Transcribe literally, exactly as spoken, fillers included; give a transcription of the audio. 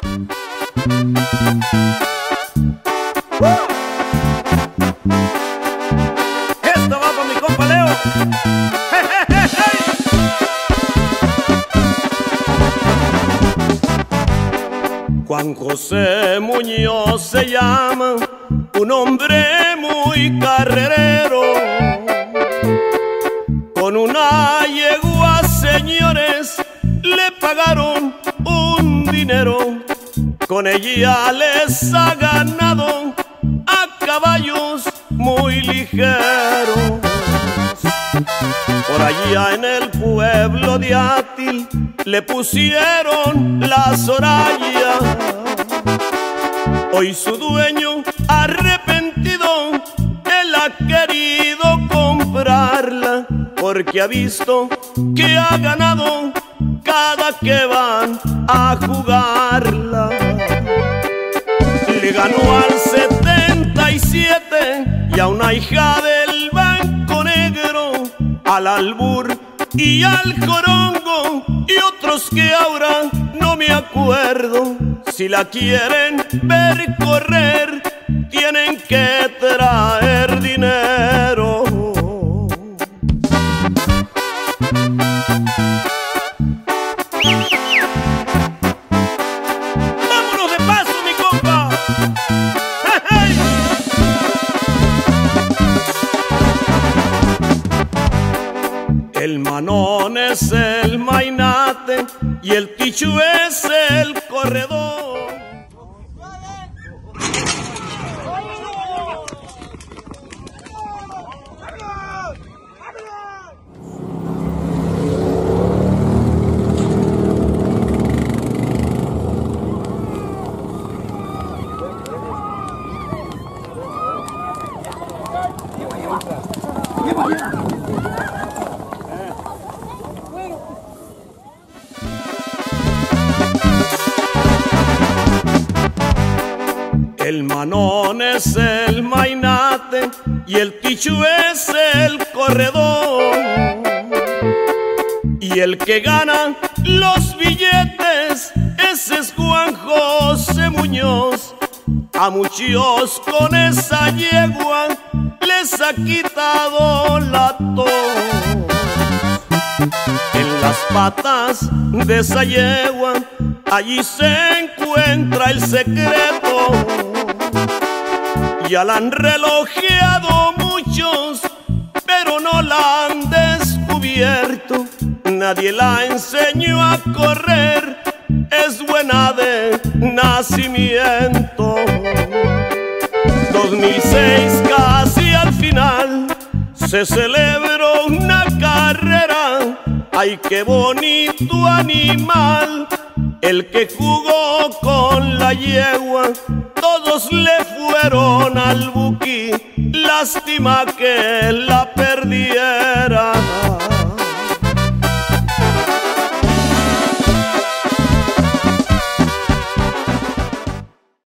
Esto va para mi compa Leo. ¡Hey, hey, hey, hey! Juan José Muñoz se llama, un hombre muy carrerero. Con una yegua, señores, le pagaron un dinero. Con ella les ha ganado a caballos muy ligeros. Por allá en el pueblo de Atil le pusieron la Soraya. Hoy su dueño arrepentido, él ha querido comprarla, porque ha visto que ha ganado cada que van a jugarla. Le ganó al setenta y siete y a una hija del Banco Negro, al albur y al jorongo y otros que ahora no me acuerdo. Si la quieren ver correr, tienen que traer dinero. ¡Vámonos de paso, mi compa! ¡Hey, hey! El Manón es el mainate y el Tichu es el corredor. El Manón es el mainate y el Tichu es el corredor. Y el que gana los billetes, ese es Juan José Muñoz. A muchos con esa yegua les ha quitado la tos. En las patas de esa yegua, allí se encuentra el secreto. Ya la han relojeado muchos, pero no la han descubierto. Nadie la enseñó a correr, es buena de nacimiento. dos mil seis, casi al final, se celebró una carrera. ¡Ay, qué bonito animal! El que jugó con la yegua, todos le fueron al buqui. Lástima que la perdiera.